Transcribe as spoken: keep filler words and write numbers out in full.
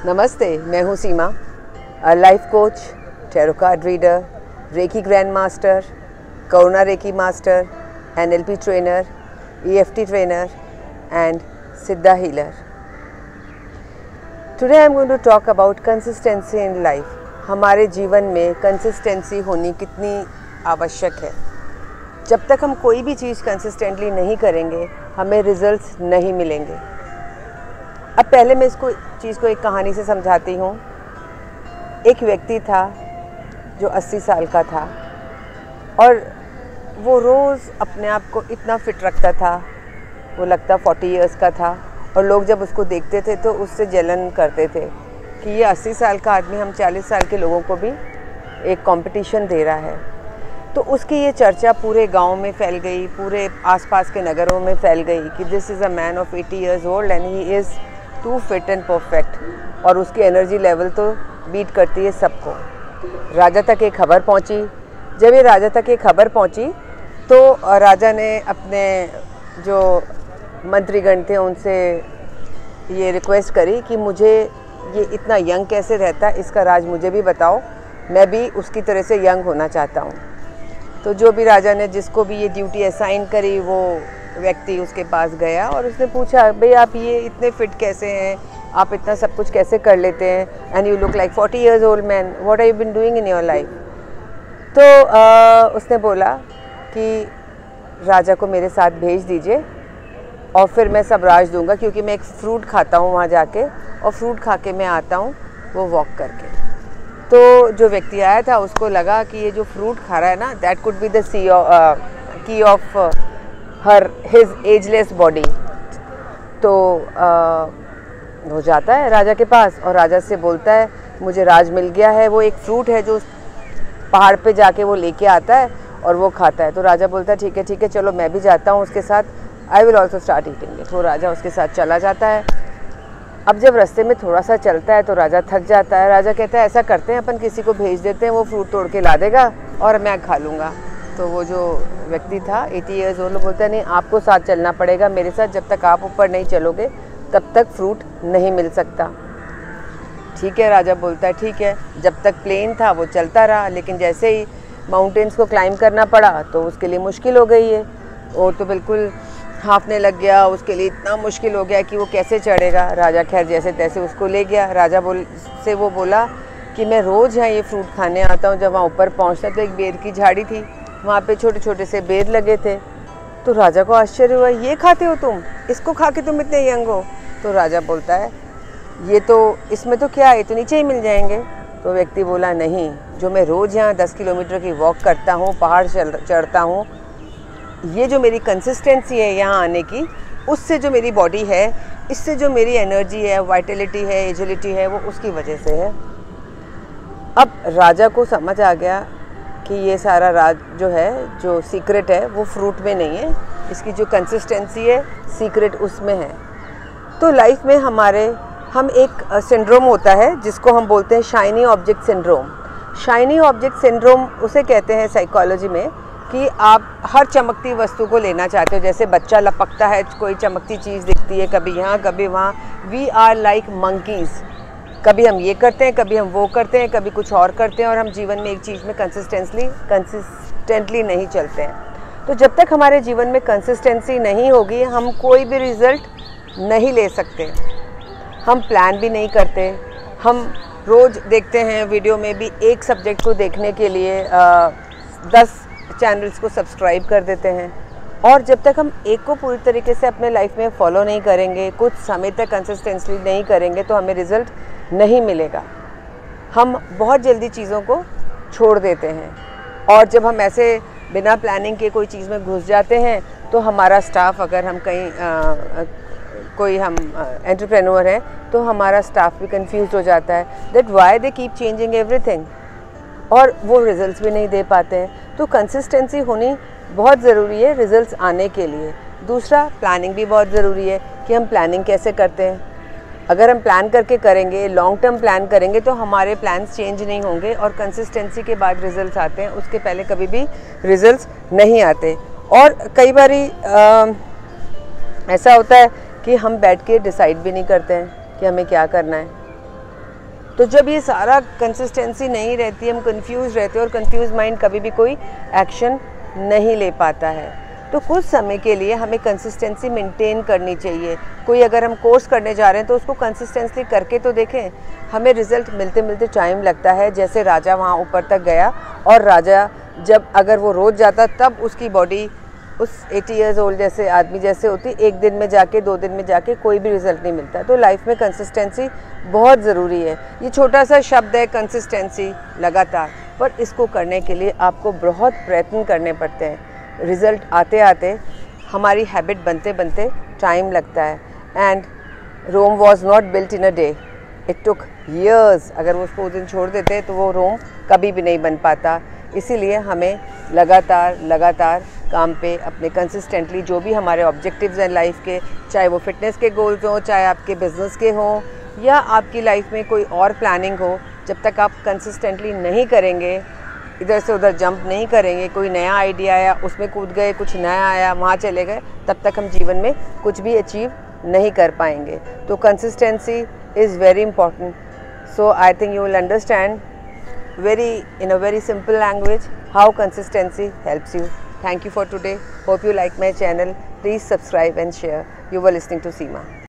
नमस्ते, मैं हूँ Seema, life coach, tarot card reader, reiki grand master, Karuna reiki master, NLP trainer, EFT trainer and Siddha healer. Today I am going to talk about consistency in life. हमारे जीवन में consistency होनी कितनी आवश्यक है. जब तक हम कोई भी चीज़ कंसिस्टेंटली नहीं करेंगे, हमें रिजल्ट्स नहीं मिलेंगे. अब पहले मैं इसको चीज़ को एक कहानी से समझाती हूँ. एक व्यक्ति था जो अस्सी साल का था और वो रोज़ अपने आप को इतना फिट रखता था, वो लगता चालीस इयर्स का था. और लोग जब उसको देखते थे तो उससे जलन करते थे कि ये अस्सी साल का आदमी हम चालीस साल के लोगों को भी एक कंपटीशन दे रहा है. तो उसकी ये चर्चा पूरे गांव में फैल गई, पूरे आसपास के नगरों में फैल गई कि this is a man of अस्सी years old and he is too fit and perfect. और उसकी एनर्जी लेवल तो बीट करती है सबको. राजा तक ये खबर पहुंची. जब ये राजा तक ये खबर पहुंची तो राजा ने अपने जो मंत्रीगण थे उनसे ये रिक्वेस्ट करी कि मुझे ये इतना यंग कैसे रहता है, इसका राज मुझे भी बताओ, मैं भी उसकी तरह से यंग होना चाहता हूँ. तो जो भी राजा ने जिसको भी ये ड्यूटी असाइन करी वो व्यक्ति उसके पास गया और उसने पूछा, भाई आप ये इतने फिट कैसे हैं, आप इतना सब कुछ कैसे कर लेते हैं, and you look like forty years old man, what are you been doing in your life. तो आ, उसने बोला कि राजा को मेरे साथ भेज दीजिए और फिर मैं सब राज दूंगा, क्योंकि मैं एक फ्रूट खाता हूँ वहाँ जाके और फ्रूट खा के मैं आता हूँ वो वॉक करके. तो जो व्यक्ति आया था उसको लगा कि ये जो फ्रूट खा रहा है ना, that could be the secret of her his ageless body. तो uh, हो जाता है राजा के पास और राजा से बोलता है, मुझे राज मिल गया है. वो एक फ्रूट है जो पहाड़ पे जाके वो लेके आता है और वो खाता है. तो राजा बोलता है ठीक है ठीक है चलो मैं भी जाता हूँ उसके साथ, I will also start eating it. तो राजा उसके साथ चला जाता है. अब जब रास्ते में थोड़ा सा चलता है तो राजा थक जाता है. राजा कहता है ऐसा करते हैं अपन किसी को भेज देते हैं, वो फ्रूट तोड़ के ला देगा और मैं खा लूँगा. तो वो जो व्यक्ति था अस्सी इयर्स ओल्ड बोलता है नहीं, आपको साथ चलना पड़ेगा मेरे साथ, जब तक आप ऊपर नहीं चलोगे तब तक फ्रूट नहीं मिल सकता. ठीक है, राजा बोलता है ठीक है. जब तक प्लेन था वो चलता रहा, लेकिन जैसे ही माउंटेन्स को क्लाइंब करना पड़ा तो उसके लिए मुश्किल हो गई है. वो तो बिल्कुल हाँफने लग गया, उसके लिए इतना मुश्किल हो गया कि वो कैसे चढ़ेगा. राजा खैर जैसे तैसे उसको ले गया. राजा बोल से वो बोला कि मैं रोज़ यहाँ ये फ्रूट खाने आता हूँ. जब वहाँ ऊपर पहुँचता तो एक बेर की झाड़ी थी, वहाँ पे छोटे छोटे से बेर लगे थे. तो राजा को आश्चर्य हुआ, ये खाते हो तुम, इसको खा के तुम इतने यंग हो. तो राजा बोलता है ये तो इसमें तो क्या है, तो नीचे ही मिल जाएंगे. तो व्यक्ति बोला नहीं, जो मैं रोज़ यहाँ दस किलोमीटर की वॉक करता हूँ, पहाड़ चढ़ता हूँ, ये जो मेरी कंसिस्टेंसी है यहाँ आने की, उससे जो मेरी बॉडी है, इससे जो मेरी एनर्जी है, वाइटलिटी है, एजिलिटी है, वो उसकी वजह से है. अब राजा को समझ आ गया कि ये सारा राज जो है, जो सीक्रेट है वो फ्रूट में नहीं है, इसकी जो कंसिस्टेंसी है सीक्रेट उसमें है. तो लाइफ में हमारे हम एक सिंड्रोम होता है जिसको हम बोलते हैं shiny object syndrome. Shiny object syndrome उसे कहते हैं साइकोलॉजी में कि आप हर चमकती वस्तु को लेना चाहते हो. जैसे बच्चा लपकता है, कोई चमकती चीज़ दिखती है, कभी यहाँ कभी वहाँ. We are like monkeys. कभी हम ये करते हैं, कभी हम वो करते हैं, कभी कुछ और करते हैं, और हम जीवन में एक चीज़ में कंसिस्टेंटली कंसिस्टेंटली नहीं चलते हैं. तो जब तक हमारे जीवन में कंसिस्टेंसी नहीं होगी, हम कोई भी रिज़ल्ट नहीं ले सकते. हम प्लान भी नहीं करते. हम रोज़ देखते हैं वीडियो में भी एक सब्जेक्ट को देखने के लिए आ, दस चैनल्स को सब्सक्राइब कर देते हैं. और जब तक हम एक को पूरी तरीके से अपने लाइफ में फॉलो नहीं करेंगे, कुछ समय तक कंसिस्टेंटली नहीं करेंगे, तो हमें रिज़ल्ट नहीं मिलेगा. हम बहुत जल्दी चीज़ों को छोड़ देते हैं. और जब हम ऐसे बिना प्लानिंग के कोई चीज़ में घुस जाते हैं तो हमारा स्टाफ, अगर हम कहीं आ, कोई हम एंटरप्रेन्योर हैं तो हमारा स्टाफ भी कंफ्यूज हो जाता है that why they keep changing everything, और वो रिजल्ट्स भी नहीं दे पाते हैं. तो कंसिस्टेंसी होनी बहुत ज़रूरी है रिजल्ट्स आने के लिए. दूसरा, प्लानिंग भी बहुत ज़रूरी है कि हम प्लानिंग कैसे करते हैं. अगर हम प्लान करके करेंगे, लॉन्ग टर्म प्लान करेंगे, तो हमारे प्लान्स चेंज नहीं होंगे और कंसिस्टेंसी के बाद रिजल्ट्स आते हैं, उसके पहले कभी भी रिजल्ट्स नहीं आते. और कई बारी ऐसा होता है कि हम बैठ के डिसाइड भी नहीं करते हैं कि हमें क्या करना है. तो जब ये सारा कंसिस्टेंसी नहीं रहती, हम कंफ्यूज रहते हैं, और कंफ्यूज माइंड कभी भी कोई एक्शन नहीं ले पाता है। तो कुछ समय के लिए हमें कंसिस्टेंसी मेंटेन करनी चाहिए। कोई अगर हम कोर्स करने जा रहे हैं तो उसको कंसिस्टेंटली करके तो देखें, हमें रिज़ल्ट मिलते मिलते टाइम लगता है। जैसे राजा वहाँ ऊपर तक गया, और राजा जब अगर वो रोज़ जाता तब उसकी बॉडी उस अस्सी इयर्स ओल्ड जैसे आदमी जैसे होती, एक दिन में जाके दो दिन में जाके कोई भी रिज़ल्ट नहीं मिलता। तो लाइफ में कंसिस्टेंसी बहुत ज़रूरी है। ये छोटा सा शब्द है कंसिस्टेंसी, लगातार, पर इसको करने के लिए आपको बहुत प्रयत्न करने पड़ते हैं। रिज़ल्ट आते आते हमारी हैबिट बनते बनते टाइम लगता है। And Rome was not built in a day, it took years. अगर वो उसको उस दिन छोड़ देते तो वो रोम कभी भी नहीं बन पाता। इसीलिए हमें लगातार लगातार काम पे अपने कंसिस्टेंटली जो भी हमारे ऑब्जेक्टिव्स हैं लाइफ के, चाहे वो फिटनेस के गोल्स हों, चाहे आपके बिजनेस के हों, या आपकी लाइफ में कोई और प्लानिंग हो, जब तक आप कंसिस्टेंटली नहीं करेंगे, इधर से उधर जंप नहीं करेंगे, कोई नया आइडिया आया उसमें कूद गए, कुछ नया आया वहाँ चले गए, तब तक हम जीवन में कुछ भी अचीव नहीं कर पाएंगे। तो consistency is very important. So I think you will understand very in a very simple language how consistency helps you. Thank you for today. Hope you like my channel. Please subscribe and share. You were listening to Seema.